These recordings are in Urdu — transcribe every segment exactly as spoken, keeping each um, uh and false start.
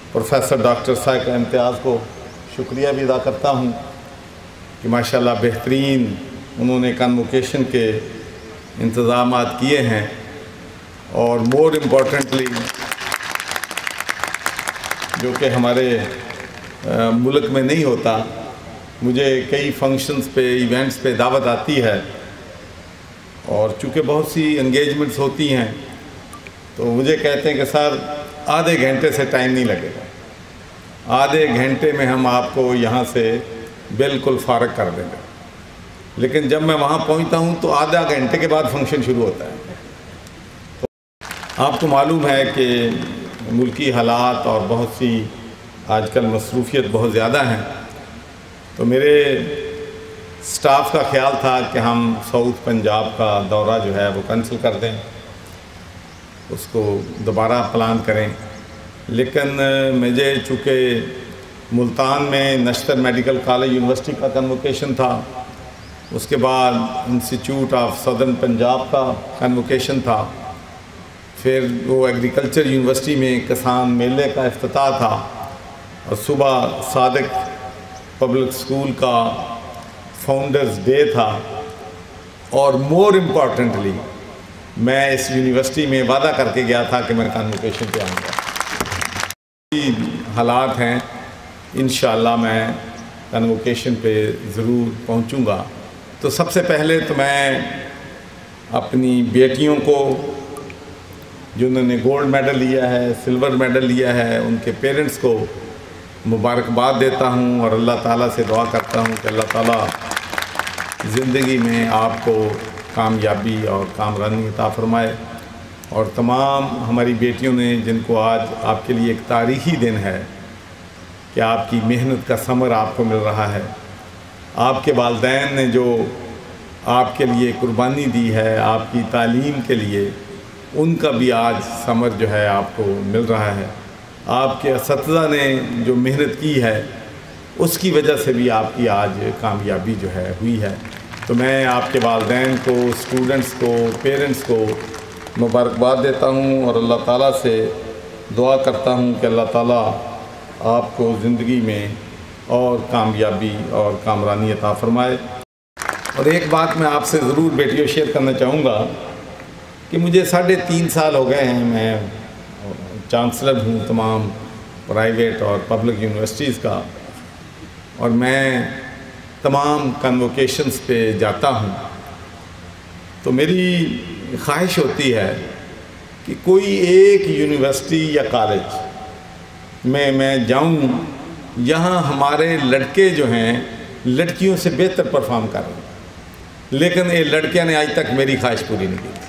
پروفیسر ڈاکٹر سائق امتیاز کو شکریہ بھی ادا کرتا ہوں کہ ماشاءاللہ بہترین انہوں نے کنووکیشن کے انتظامات کیے ہیں، اور مور امپورٹنٹلی جو کہ ہمارے ملک میں نہیں ہوتا، مجھے کئی فنکشنز پہ ایونٹس پہ دعوت آتی ہے، اور چونکہ بہت سی انگیجمنٹس ہوتی ہیں تو مجھے کہتے ہیں کہ سر آدھے گھنٹے سے ٹائم نہیں لگے گا، آدھے گھنٹے میں ہم آپ کو یہاں سے بالکل فارغ کر دیں گے، لیکن جب میں وہاں پہنچتا ہوں تو آدھا گھنٹے کے بعد فنکشن شروع ہوتا ہے۔ تو آپ کو معلوم ہے کہ ملکی حالات اور بہت سی آج کل مصروفیت بہت زیادہ ہیں، تو میرے سٹاف کا خیال تھا کہ ہم ساؤتھ پنجاب کا دورہ جو ہے وہ کینسل کر دیں، اس کو دوبارہ پلان کریں، لیکن مجھے چونکہ ملتان میں نشتر میڈیکل کالج یونیورسٹی کا کنووکیشن تھا، اس کے بعد انسٹیٹیوٹ آف سدرن پنجاب کا کنووکیشن تھا، پھر وہ ایگریکلچر یونیورسٹی میں کسان میلے کا افتتاح تھا، اور صبح صادق پبلک اسکول کا فاؤنڈرز ڈے تھا، اور مور امپورٹنٹلی میں اس یونیورسٹی میں وعدہ کر کے گیا تھا کہ میں کنووکیشن پہ آؤں گا۔ حالات ہیں، انشاءاللہ میں کنووکیشن پہ ضرور پہنچوں گا۔ تو سب سے پہلے تو میں اپنی بیٹیوں کو جنہوں نے گولڈ میڈل لیا ہے، سلور میڈل لیا ہے، ان کے پیرنٹس کو مبارکباد دیتا ہوں، اور اللہ تعالیٰ سے دعا کرتا ہوں کہ اللہ تعالیٰ زندگی میں آپ کو کامیابی اور کامرانی عطا فرمائے، اور تمام ہماری بیٹیوں نے جن کو آج آپ کے لیے ایک تاریخی دن ہے کہ آپ کی محنت کا ثمر آپ کو مل رہا ہے، آپ کے والدین نے جو آپ کے لیے قربانی دی ہے آپ کی تعلیم کے لیے، ان کا بھی آج ثمر جو ہے آپ کو مل رہا ہے، آپ کے اساتذہ نے جو محنت کی ہے اس کی وجہ سے بھی آپ کی آج کامیابی جو ہے ہوئی ہے۔ تو میں آپ کے والدین کو، اسٹوڈنٹس کو، پیرنٹس کو مبارکباد دیتا ہوں، اور اللہ تعالیٰ سے دعا کرتا ہوں کہ اللہ تعالیٰ آپ کو زندگی میں اور کامیابی اور کامرانی عطا فرمائے۔ اور ایک بات میں آپ سے ضرور بیٹیوں شیئر کرنا چاہوں گا کہ مجھے ساڑھے تین سال ہو گئے ہیں، میں چانسلر ہوں تمام پرائیویٹ اور پبلک یونیورسٹیز کا، اور میں تمام کنووکیشنز پہ جاتا ہوں، تو میری خواہش ہوتی ہے کہ کوئی ایک یونیورسٹی یا کالج میں میں جاؤں یہاں ہمارے لڑکے جو ہیں لڑکیوں سے بہتر پرفارم کر رہے ہیں، لیکن یہ لڑکیاں نے آج تک میری خواہش پوری نہیں کی۔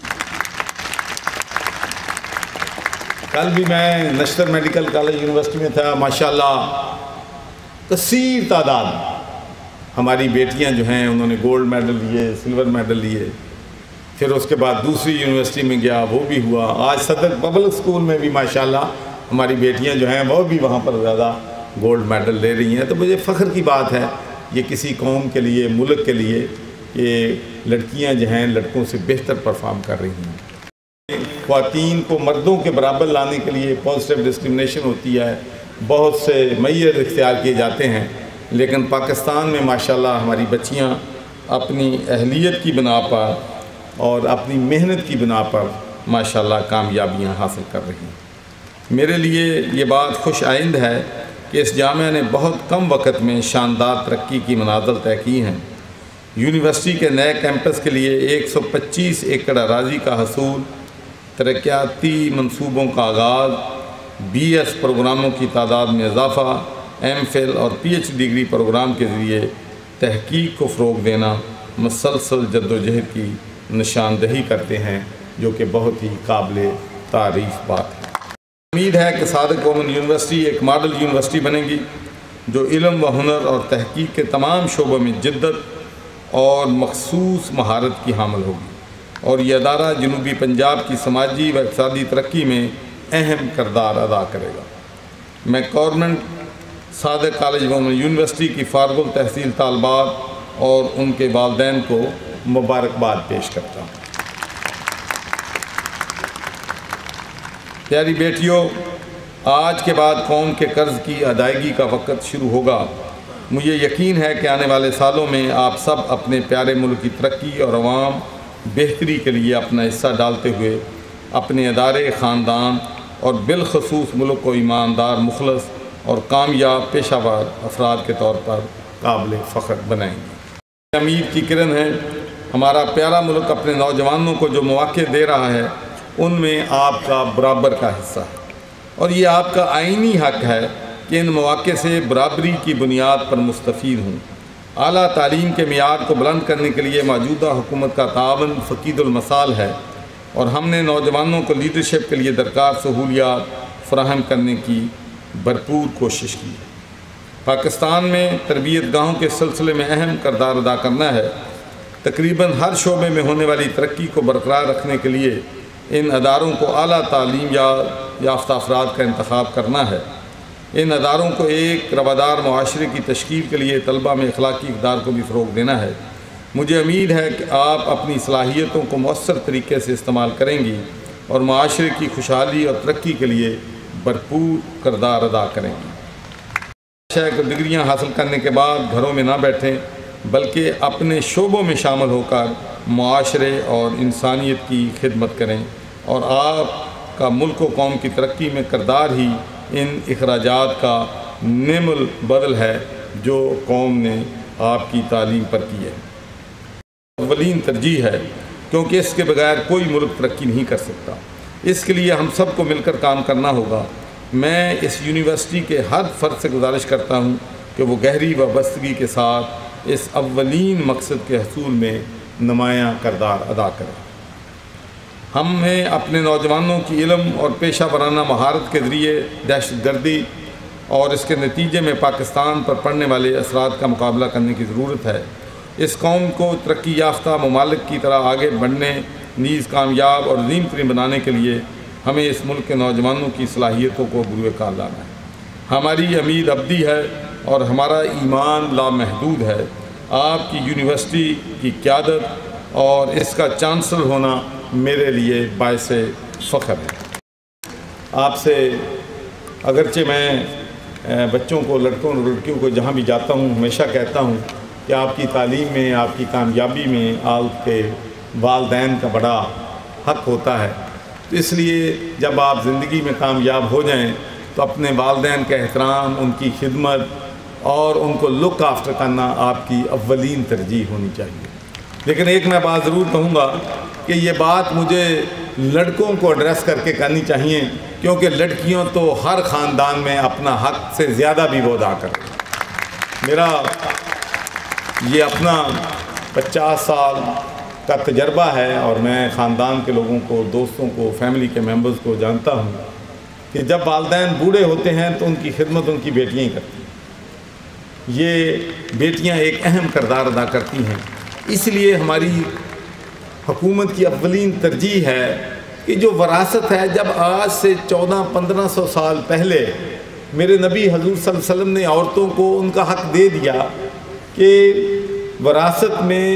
کل بھی میں نشتر میڈیکل کالج یونیورسٹی میں تھا، ماشاءاللہ کثیر تعداد ہماری بیٹیاں جو ہیں انہوں نے گولڈ میڈل لیے، سلور میڈل لیے، پھر اس کے بعد دوسری یونیورسٹی میں گیا، وہ بھی ہوا، آج صدر پبلک اسکول میں بھی ماشاءاللہ ہماری بیٹیاں جو ہیں وہ بھی وہاں پر زیادہ گولڈ میڈل لے رہی ہیں۔ تو مجھے فخر کی بات ہے یہ کسی قوم کے لیے، ملک کے لیے، کہ لڑکیاں جو ہیں لڑکوں سے بہتر پرفارم کر رہی ہیں۔ خواتین کو مردوں کے برابر لانے کے لیے پازیٹیو ڈسکرمنیشن ہوتی ہے، بہت سے معیار اختیار کیے جاتے ہیں، لیکن پاکستان میں ماشاءاللہ ہماری بچیاں اپنی اہلیت کی بنا پر اور اپنی محنت کی بنا پر ماشاءاللہ کامیابیاں حاصل کر رہی ہیں۔ میرے لیے یہ بات خوش آئند ہے کہ اس جامعہ نے بہت کم وقت میں شاندار ترقی کی منازل طے کی ہیں۔ یونیورسٹی کے نئے کیمپس کے لیے ایک سو پچیس ایکڑ اراضی کا حصول، ترقیاتی منصوبوں کا آغاز، بی ایس پروگراموں کی تعداد میں اضافہ، ایم فل اور پی ایچ ڈگری پروگرام کے ذریعے تحقیق کو فروغ دینا مسلسل جدوجہد کی نشاندہی کرتے ہیں، جو کہ بہت ہی قابل تعریف بات ہے۔ امید ہے کہ صادق کومن یونیورسٹی ایک ماڈل یونیورسٹی بنے گی جو علم و ہنر اور تحقیق کے تمام شعبوں میں جدت اور مخصوص مہارت کی حامل ہوگی، اور یہ ادارہ جنوبی پنجاب کی سماجی و اقتصادی ترقی میں اہم کردار ادا کرے گا۔ میں government Sadiq college women university کی فارغ التحصیل طالبات اور ان کے والدین کو مبارکباد پیش کرتا ہوں۔ پیاری بیٹیوں، آج کے بعد قوم کے قرض کی ادائیگی کا وقت شروع ہوگا۔ مجھے یقین ہے کہ آنے والے سالوں میں آپ سب اپنے پیارے ملک کی ترقی اور عوام بہتری کے لیے اپنا حصہ ڈالتے ہوئے اپنے ادارے، خاندان اور بالخصوص ملک کو ایماندار، مخلص اور کامیاب پیشہ ور افراد کے طور پر قابل فخر بنائیں گے۔ امید کی کرن ہے، ہمارا پیارا ملک اپنے نوجوانوں کو جو مواقع دے رہا ہے ان میں آپ کا برابر کا حصہ ہے، اور یہ آپ کا آئینی حق ہے کہ ان مواقع سے برابری کی بنیاد پر مستفید ہوں۔ اعلیٰ تعلیم کے معیار کو بلند کرنے کے لیے موجودہ حکومت کا تعاون فقید المثال ہے، اور ہم نے نوجوانوں کو لیڈرشپ کے لیے درکار سہولیات فراہم کرنے کی بھرپور کوشش کی ہے۔ پاکستان میں تربیت گاہوں کے سلسلے میں اہم کردار ادا کرنا ہے۔ تقریباً ہر شعبے میں ہونے والی ترقی کو برقرار رکھنے کے لیے ان اداروں کو اعلیٰ تعلیم یافتہ افراد کا انتخاب کرنا ہے۔ ان اداروں کو ایک روادار معاشرے کی تشکیل کے لیے طلبہ میں اخلاقی اقدار کو بھی فروغ دینا ہے۔ مجھے امید ہے کہ آپ اپنی صلاحیتوں کو مؤثر طریقے سے استعمال کریں گی اور معاشرے کی خوشحالی اور ترقی کے لیے بھرپور کردار ادا کریں گی۔ شاید ڈگریاں حاصل کرنے کے بعد گھروں میں نہ بیٹھیں، بلکہ اپنے شعبوں میں شامل ہو کر معاشرے اور انسانیت کی خدمت کریں، اور آپ کا ملک و قوم کی ترقی میں کردار ہی ان اخراجات کا نعم البدل ہے جو قوم نے آپ کی تعلیم پر کی ہے۔ اولین ترجیح ہے، کیونکہ اس کے بغیر کوئی ملک ترقی نہیں کر سکتا۔ اس کے لیے ہم سب کو مل کر کام کرنا ہوگا۔ میں اس یونیورسٹی کے ہر فرد سے گزارش کرتا ہوں کہ وہ گہری وابستگی کے ساتھ اس اولین مقصد کے حصول میں نمایاں کردار ادا کریں۔ ہمیں اپنے نوجوانوں کی علم اور پیشہ ورانہ مہارت کے ذریعے دہشت گردی اور اس کے نتیجے میں پاکستان پر پڑنے والے اثرات کا مقابلہ کرنے کی ضرورت ہے۔ اس قوم کو ترقی یافتہ ممالک کی طرح آگے بڑھنے، نیز کامیاب اور عظیم ترین بنانے کے لیے ہمیں اس ملک کے نوجوانوں کی صلاحیتوں کو بروئے کار لانا ہے۔ ہماری امید ابدی ہے اور ہمارا ایمان لامحدود ہے۔ آپ کی یونیورسٹی کی قیادت اور اس کا چانسلر ہونا میرے لیے باعث فخر ہے۔ آپ سے اگرچہ میں بچوں کو، لڑکوں اور لڑکیوں کو جہاں بھی جاتا ہوں ہمیشہ کہتا ہوں کہ آپ کی تعلیم میں، آپ کی کامیابی میں آپ کے والدین کا بڑا حق ہوتا ہے۔ تو اس لیے جب آپ زندگی میں کامیاب ہو جائیں تو اپنے والدین کا احترام، ان کی خدمت اور ان کو لک آفٹر کرنا آپ کی اولین ترجیح ہونی چاہیے۔ لیکن ایک میں بات ضرور کہوں گا کہ یہ بات مجھے لڑکوں کو ایڈریس کر کے کرنی چاہیے، کیونکہ لڑکیوں تو ہر خاندان میں اپنا حق سے زیادہ بھی وہ ادا کریں۔ میرا یہ اپنا پچاس سال کا تجربہ ہے اور میں خاندان کے لوگوں کو، دوستوں کو، فیملی کے ممبرز کو جانتا ہوں کہ جب والدین بوڑھے ہوتے ہیں تو ان کی خدمت ان کی بیٹیاں ہی کرتی ہیں۔ یہ بیٹیاں ایک اہم کردار ادا کرتی ہیں۔ اس لیے ہماری حکومت کی اولین ترجیح ہے کہ جو وراثت ہے، جب آج سے چودہ پندرہ سو سال پہلے میرے نبی حضور صلی اللہ علیہ وسلم نے عورتوں کو ان کا حق دے دیا کہ وراثت میں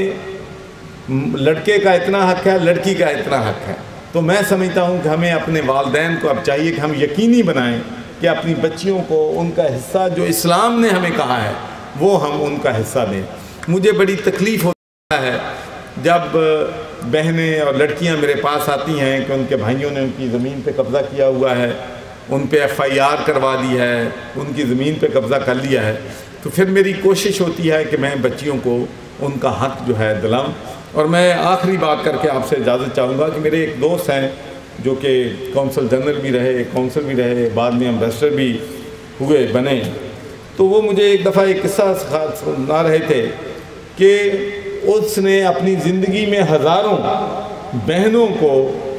لڑکے کا اتنا حق ہے، لڑکی کا اتنا حق ہے، تو میں سمجھتا ہوں کہ ہمیں اپنے والدین کو اب چاہیے کہ ہم یقینی بنائیں کہ اپنی بچیوں کو ان کا حصہ جو اسلام نے ہمیں کہا ہے وہ ہم ان کا حصہ دیں۔ مجھے بڑی تکلیف ہوتا ہے جب بہنیں اور لڑکیاں میرے پاس آتی ہیں کہ ان کے بھائیوں نے ان کی زمین پہ قبضہ کیا ہوا ہے، ان پہ ایف آئی آر کروا دی ہے، ان کی زمین پہ قبضہ کر لیا ہے، تو پھر میری کوشش ہوتی ہے کہ میں بچیوں کو ان کا حق جو ہے دلاؤں۔ اور میں آخری بات کر کے آپ سے اجازت چاہوں گا کہ میرے ایک دوست ہیں جو کہ کونسل جنرل بھی رہے، کونسل بھی رہے، بعد میں امبیسڈر بھی ہوئے بنے، تو وہ مجھے ایک دفعہ ایک قصہ سنا رہے تھے کہ اس نے اپنی زندگی میں ہزاروں بہنوں کو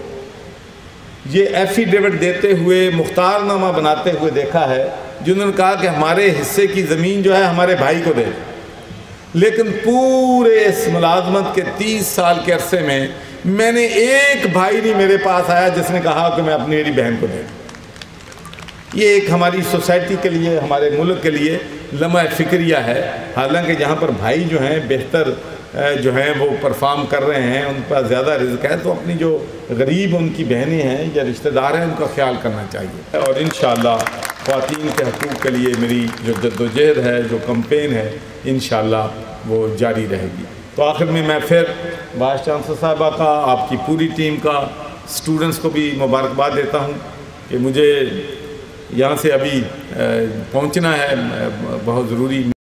یہ ایفیڈیوٹ دیتے ہوئے، مختار نامہ بناتے ہوئے دیکھا ہے، جنہوں نے کہا کہ ہمارے حصے کی زمین جو ہے ہمارے بھائی کو دے، لیکن پورے اس ملازمت کے تیس سال کے عرصے میں میں نے ایک بھائی نہیں میرے پاس آیا جس نے کہا کہ میں اپنی میری بہن کو دے دوں۔ یہ ایک ہماری سوسائٹی کے لیے، ہمارے ملک کے لیے لمحہ فکریہ ہے، حالانکہ جہاں پر بھائی جو ہیں بہتر جو ہیں وہ پرفارم کر رہے ہیں، ان پر زیادہ رزق ہے، تو اپنی جو غریب ان کی بہنیں ہیں یا رشتہ دار ہیں ان کا خیال کرنا چاہیے۔ اور انشاءاللہ خواتین کے حقوق کے لیے میری جو جد و جہد ہے، جو کمپین ہے، انشاءاللہ وہ جاری رہے گی۔ تو آخر میں میں پھر وائس چانسلر صاحبہ کا، آپ کی پوری ٹیم کا، اسٹوڈنٹس کو بھی مبارکباد دیتا ہوں کہ مجھے یہاں سے ابھی پہنچنا ہے، بہت ضروری